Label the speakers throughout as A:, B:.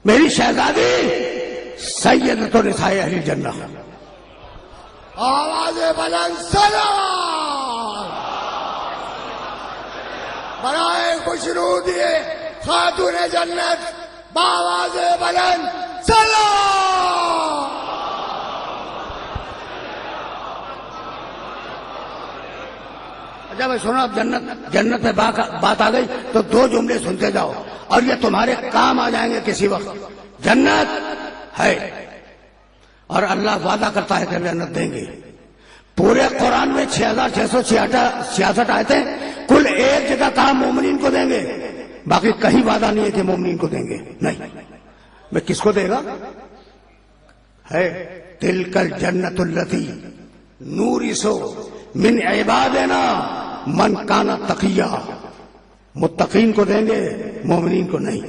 A: میری شہزادی سیدۃ نساء اہل الجنہ.
B: آواز بلند سلام برائے خوشنودی خاتون جنت بآواز بلند سلام.
A: اچھا بھائی سنو، اب جنت میں بات آ گئی تو دو جملے سنتے جاؤ اور یہ تمہارے کام آ جائیں گے کسی وقت. جنت ہے اور اللہ وعدہ کرتا ہے کہ جنت دیں گے. پورے قرآن میں 6666 آیتیں، کل ایک جگہ کہا مومنین کو دیں گے، باقی کہیں وعدہ نہیں ہے کہ مومنین کو دیں گے. نہیں، میں کس کو دے گا؟ ہے تلک الجنت التی نورث من عبادنا من کان تقیا. متقین کو دیں گے، مومنین کو نہیں.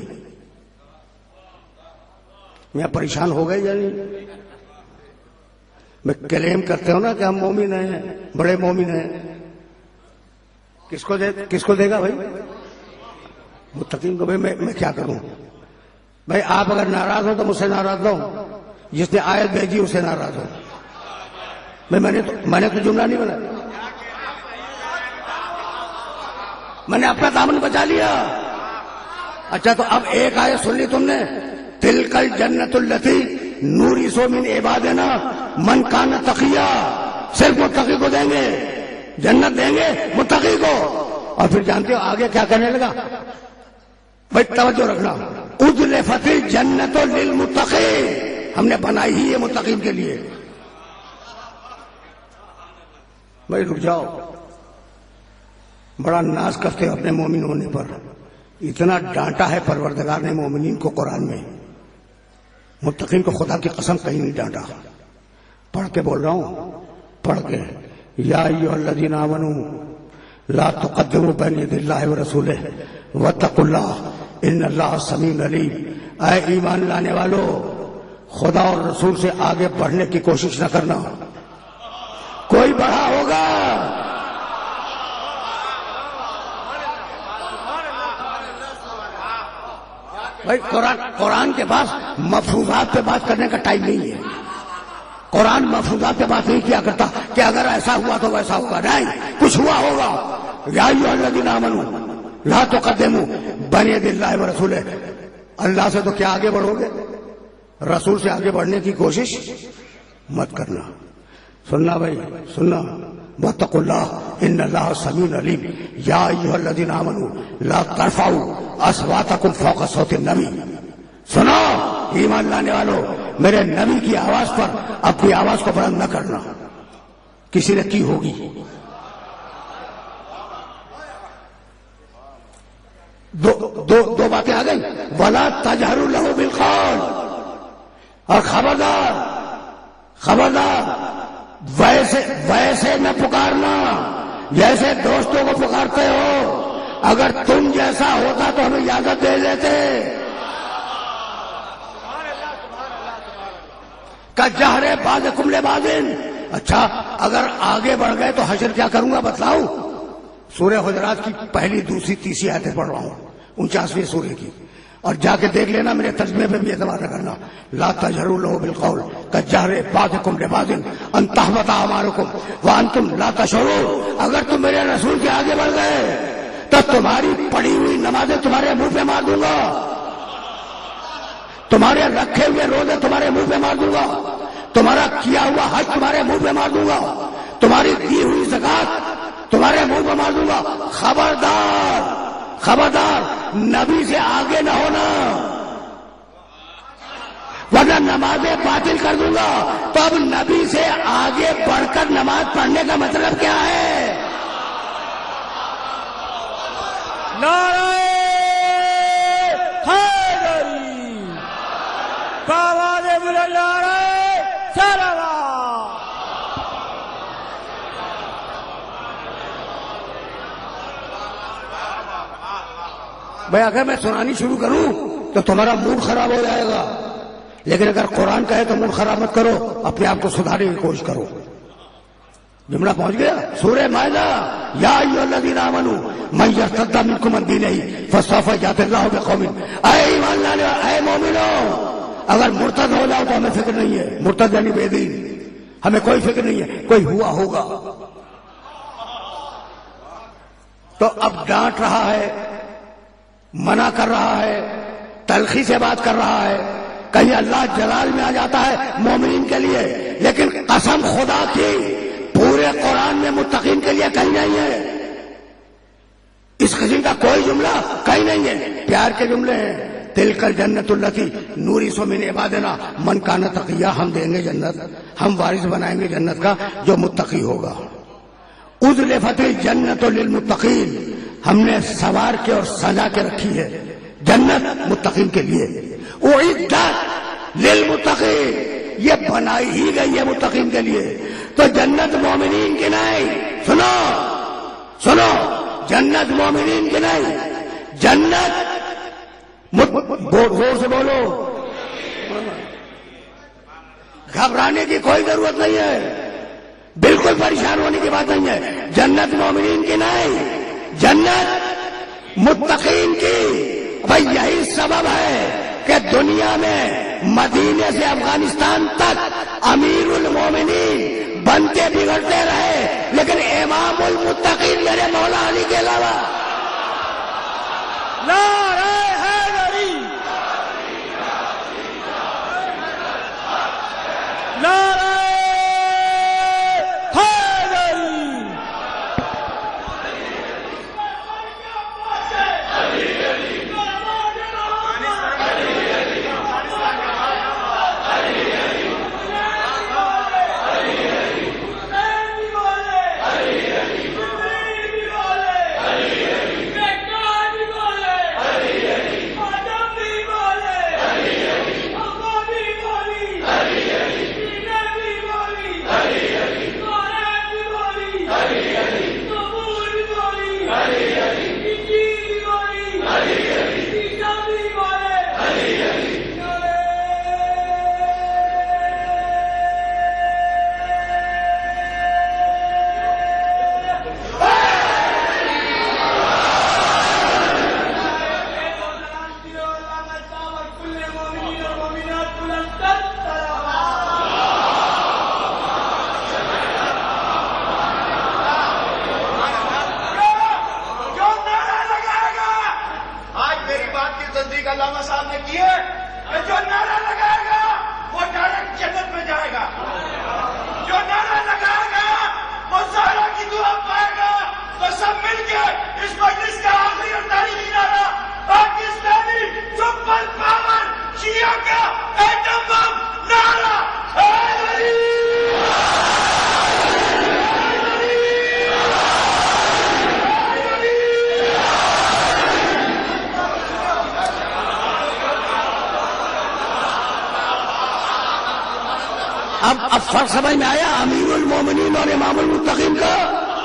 A: میں پریشان ہو گئے یا نہیں؟ میں کلیم کرتے ہوں نا کہ ہم مومن ہیں، بڑے مومن ہیں. کس کو دے گا بھائی؟ متقین کو. بھائی میں کیا کروں بھائی؟ آپ اگر ناراض ہو تو مجھ سے ناراض ہو، جس نے آیت بھیجی اسے ناراض ہو. بھائی میں نے تو جملہ نہیں بنایا، میں نے اپنا دامن بچا لیا. اچھا تو اب ایک آیت سن لی تم نے، تلک الجنت التی نورث من عبادنا من کان تقیا. صرف متقی کو دیں گے، جنت دیں گے متقی کو. اور پھر جانتے ہو آگے کیا کرنے لگا؟ بھائی توجہ رکھنا، اذلفت الجنت للمتقین، ہم نے بنائی ہی ہے متقین کے لیے. بھائی رک جاؤ، بڑا ناز کرتے ہو اپنے مومن ہونے پر. اتنا ڈانٹا ہے پروردگار نے مومنین کو قرآن میں، متقین کو خدا کی قسم کہیں نہیں ڈانٹا. پڑھ کے بول رہا ہوں، پڑھ کے، یا ایھا الذین آمنوا لا تقدموا بین یدی اللہ ورسولہ واتقوا اللہ ان اللہ سمیع علیم. اے ایمان لانے والو، خدا اور رسول سے آگے بڑھنے کی کوشش نہ کرنا. کوئی بڑھا ہوگا، بھائی قرآن کے پاس مفروضات پہ بات کرنے کا ٹائم نہیں ہے. قرآن مفروضات پہ بات نہیں کیا کرتا کہ اگر ایسا ہوا تو ویسا ہوگا. نہیں، کچھ ہوا ہوگا. یا ایھا الذین آمنوا لا تقدموا بین یدی اللہ ورسولہ. اللہ سے تو کیا آگے بڑھو گے؟ رسول سے آگے بڑھنے کی کوشش مت کرنا. سننا بھائی سننا، واتقوا اللہ ان اللہ سمیع علیم. یا ایھا الذین آمنوا لا ترفعوا اصواتکم فوق صوت النبی. سنو ایمان لانے والو، میرے نبی کی آواز پر اپنی آواز کو بلند نہ کرنا. کسی نے کی ہوگی. دو باتیں آ گئی. ولا تجہروا لہ بالقول، اور خبردار ویسے نہ پکارنا جیسے دوستوں کو پکارتے ہو. اگر تم جیسا ہوتا تو ہمیں اجازت دے دیتے. کجہر بعضکم لبعض. اچھا اگر آگے بڑھ گئے تو حشر کیا کروں گا بتلاؤ؟ سورہ حجرات کی پہلی دوسری تیسری آیتیں پڑھ رہا ہوں، 49ویں سورہ کی. اور جا کے دیکھ لینا، میرے ترجمے پہ بھی اعتبار نہ کرنا. لا تجہروا لہ بالقول کجہر بعضکم لبعض ان تحبط اعمالکم وانتم لا تشعرون. اگر تم میرے رسول کے آگے بڑھ گئے تو تمہاری پڑھی ہوئی نمازیں تمہارے منہ پہ مار دوں گا، تمہارے رکھے ہوئے روزے تمہارے منہ پہ مار دوں گا، تمہارا کیا ہوا حج تمہارے منہ پہ مار دوں گا، تمہاری دی ہوئی زکات تمہارے منہ پہ مار دوں گا. خبردار نبی سے آگے نہ ہونا، ورنہ نمازیں باطل کر دوں گا. تو اب نبی سے آگے بڑھ کر نماز پڑھنے کا مطلب کیا ہے؟
C: نعرہ حیدری، آواز بلند نعرہ سلام.
A: بھائی اگر میں سنانی شروع کروں تو تمہارا موڈ خراب ہو جائے گا، لیکن اگر قرآن کہے تو موڈ خراب مت کرو، اپنے آپ کو سدھارنے کی کوشش کرو. جملہ پہنچ گیا. سورہ مائدہ، یا ایھا الذین آمنوا من یرتد منکم عن دینہ فسوف یأتی اللہ بقوم. اے ایمان لانے والے، اے مومنو، اگر مرتد ہو جاؤ تو ہمیں فکر نہیں ہے، مرتد یعنی بے دین، ہمیں کوئی فکر نہیں ہے، کوئی ہوا ہوگا۔ تو اب ڈانٹ رہا ہے، منع کر رہا ہے، تلخی سے بات کر رہا ہے، کہیں اللہ جلال میں آ جاتا ہے مومنین کے لیے، لیکن قسم خدا کی پورے قرآن میں متقین کے لیے کہیں نہیں ہے، اس قسم کا کوئی جملہ کہیں نہیں ہے، پیار کے جملے ہیں۔ تلک الجنت التی نورث من عبادنا من کان تقیا، ہم دیں گے جنت، ہم وارث بنائیں گے جنت کا جو متقی ہوگا۔ ازلفت الجنت للمتقین، ہم نے سوار کے اور سجا کے رکھی ہے جنت متقین کے لیے۔ اعدت للمتقین، یہ بنائی ہی گئی ہے متقین کے لیے۔ تو جنت مومنین کی نہیں، سنو سنو، جنت مومنین کی نہیں، جنت زور سے بولو، گھبرانے کی کوئی ضرورت نہیں ہے، بالکل پریشان ہونے کی بات نہیں ہے، جنت مومنین کی نہیں، جنت متقین کی۔ بھائی یہی سبب ہے کہ دنیا میں مدینے سے افغانستان تک امیر المومنین بنتے بگڑتے رہے، لیکن امام المتقین میرے مولا علی کے علاوہ۔
C: نعرہ حیدری، نعرہ حیدری،
D: علامہ صاحب نے کی ہے کہ جو نعرہ لگائے گا وہ ڈائریکٹ جنت میں جائے گا، جو نعرہ لگائے گا وہ زہرا کی دعا پائے گا۔ تو سب مل کے اس مجلس کا آخری اور تاریخی نعرہ پاکستانی سپر پاور شیعہ کا ایٹم بم نعرہ حیدری۔
A: اب فرق سمجھ میں آیا امیر المومنین اور امام المتقین کا؟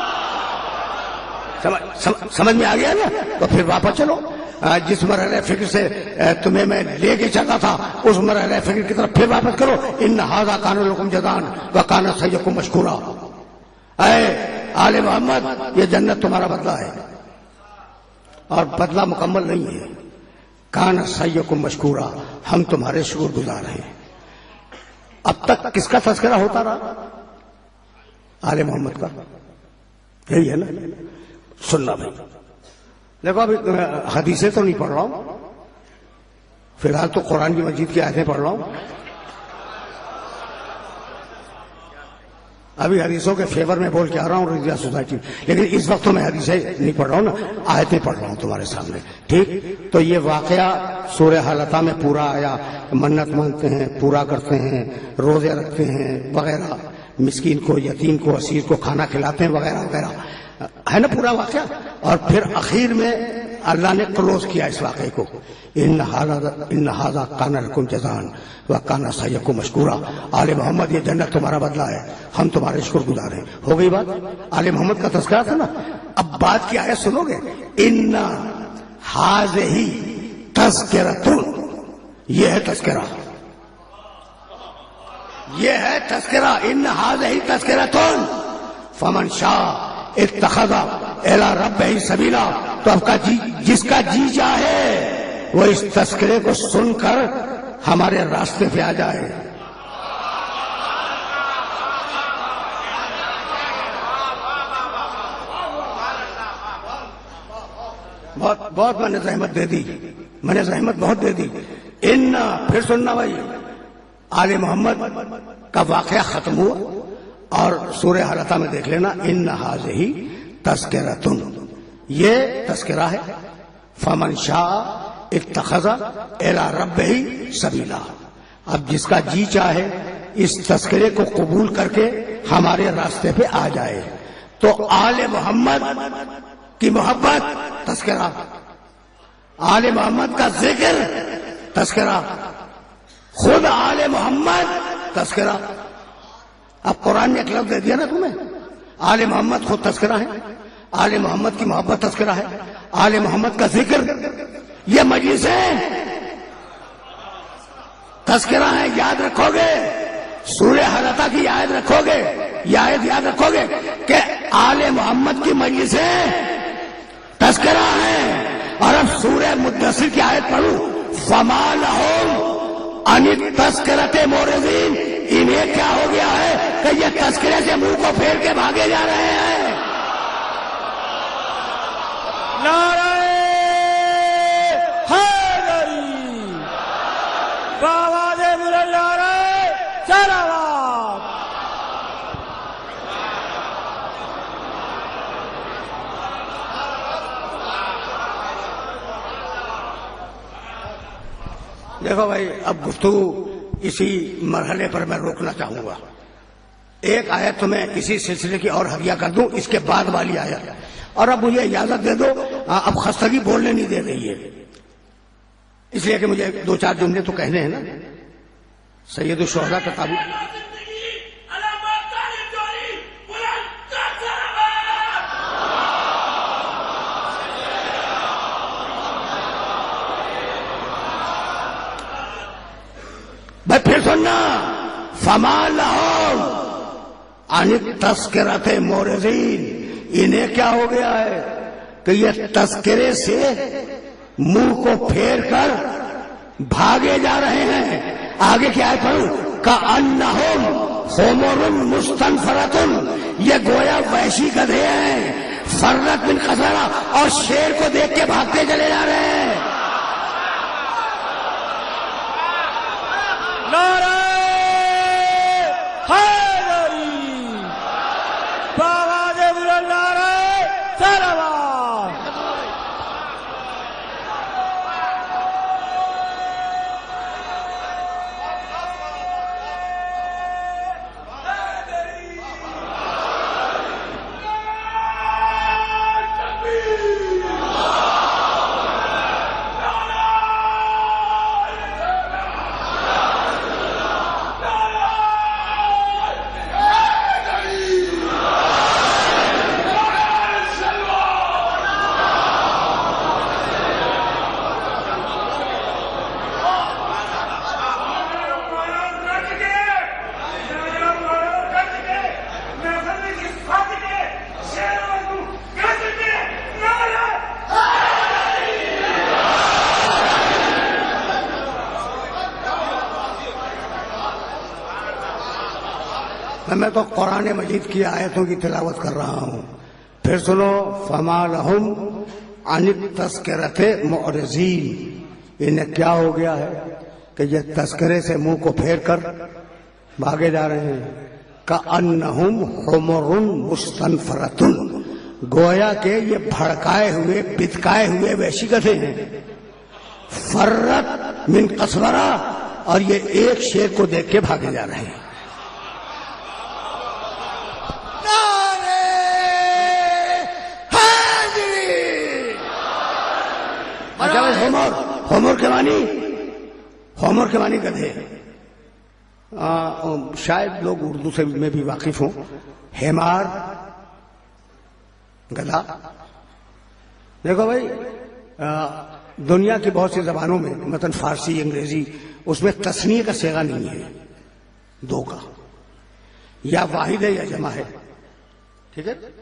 A: سمجھ میں آ گیا نا؟ تو پھر واپس چلو، جس مرحلہ فکر سے تمہیں میں لے کے چلا تھا اس مرحلہ فکر کی طرف پھر واپس کرو۔ ان ھذا کان لکم جزاء وکان سعیکم مشکورا، اے آل محمد یہ جنت تمہارا بدلہ ہے، اور بدلہ مکمل نہیں ہے۔ کان سعیکم مشکورا، ہم تمہارے شکر گزار ہیں۔ اب تک کس کا تذکرہ ہوتا رہا؟ آل محمد کا، یہی ہے نا؟ سننا بھائی، دیکھو ابھی حدیثیں تو نہیں پڑھ رہا ہوں، فی الحال تو قرآن کی مجید کی آیتیں پڑھ رہا ہوں۔ ابھی حدیثوں کے فیور میں بول کے آ رہا ہوں رضیہ سوسائٹی، لیکن اس وقت تو میں حدیثیں نہیں پڑھ رہا ہوں نا، آیتیں پڑھ رہا ہوں تمہارے سامنے، ٹھیک؟ تو یہ واقعہ سورہ حلقہ میں پورا آیا، منت مانتے ہیں، پورا کرتے ہیں، روزے رکھتے ہیں وغیرہ، مسکین کو، یتیم کو، اسیر کو کھانا کھلاتے ہیں وغیرہ وغیرہ، ہے نا پورا واقعہ؟ اور پھر اخیر میں اللہ نے کلوز کیا اس واقعے کو، ان ھذا کان لکم جزاء وکان سعیکم مشکورا۔ آل محمد یہ جنت تمہارا بدلہ ہے، ہم تمہارے شکر گزار ہیں۔ ہو گئی بات؟ آل محمد کا تذکرہ تھا نا، اب بات کی آیت سنو گے، ان ھذہ تذکرۃ، یہ ہے تذکرہ، یہ ہے تذکرہ، ان ھذہ تذکرۃ فمن شاء اتخذ الی ربہ سبیلا، تو اب کا جس کا جی چاہے وہ اس تذکرے کو سن کر ہمارے راستے پہ آ جائے. بہت میں نے زحمت دے دی، میں نے زحمت بہت دے دی. ان پھر سننا بھائی، آل محمد کا واقعہ ختم ہوا اور سورہ حلقہ میں دیکھ لینا ان ھذہ تذکرۃ، یہ تذکرہ ہے. فمن شاء اتخذ الی ربہ سبیلا، اب جس کا جی چاہے اس تذکرے کو قبول کر کے ہمارے راستے پہ آ جائے. تو آل محمد کی محبت تذکرہ، آل محمد کا ذکر تذکرہ، خود آل محمد تذکرہ. اب قرآن نے ایک لفظ دے دیا نا تمہیں، آل محمد خود تذکرہ ہے، آل محمد کی محبت تذکرہ ہے، آل محمد کا ذکر، یہ مجلسیں تذکرہ ہے. یاد رکھو گے سورہ حلقہ کی آیت رکھو گے، یہ آیت یاد رکھو گے کہ آل محمد کی مجلسیں تذکرہ ہیں. اور اب سورہ مدثر کی آیت پڑھوں، فما لہم عن التذکرۃ معرضین، انہیں کیا ہو گیا ہے کہ یہ تذکرے سے منہ کو پھیر کے بھاگے جا رہے ہیں.
C: نعرہ حیدری، بآواز بلند نعرہ صلوات.
A: دیکھو بھائی، اب گفتگو اسی مرحلے پر میں روکنا چاہوں گا. ایک آیت تو میں اسی سلسلے کی اور ہدیہ کر دوں، اس کے بعد والی آیت. اور اب مجھے اجازت دے دو، اب خستگی بولنے نہیں دے رہی ہے، اس لیے کہ مجھے دو چار جملے تو کہنے ہیں نا. سید الشہداء کا تعبیر، بھائی پھر سننا، فما لہم عن التذکرۃ معرضین، انہیں کیا ہو گیا ہے کہ یہ تذکرے سے منہ کو پھیر کر بھاگے جا رہے ہیں. آگے کیا ہے پڑھوں، کأنہم حمر مستنفرۃ، یہ گویا وحشی گدھے ہیں، فرت من قسورہ، اور شیر کو دیکھ کے بھاگتے چلے جا رہے ہیں.
C: نعرہ حیدری، بآواز بلند نعرہ صلوات.
A: میں تو قرآن مجید کی آیتوں کی تلاوت کر رہا ہوں. پھر سنو، فما لہم عن التذکرۃ معرضین، انہیں کیا ہو گیا ہے کہ یہ تذکرے سے منہ کو پھیر کر بھاگے جا رہے ہیں. کأنہم حمر مستنفرۃ، گویا کہ یہ بھڑکائے ہوئے بتکائے ہوئے وحشی گدھے ہیں. فرت من قسورہ، اور یہ ایک شیر کو دیکھ کے بھاگے جا رہے ہیں. ہومر کے معنی گدھے، شاید لوگ اردو سے میں بھی واقف ہوں. ہیمار گدھا. دیکھو بھائی، دنیا کی بہت سی زبانوں میں مثلا فارسی، انگریزی، اس میں تثنیہ کا صیغہ نہیں ہے، دو کا، یا واحد ہے یا جمع ہے. ٹھیک ہے،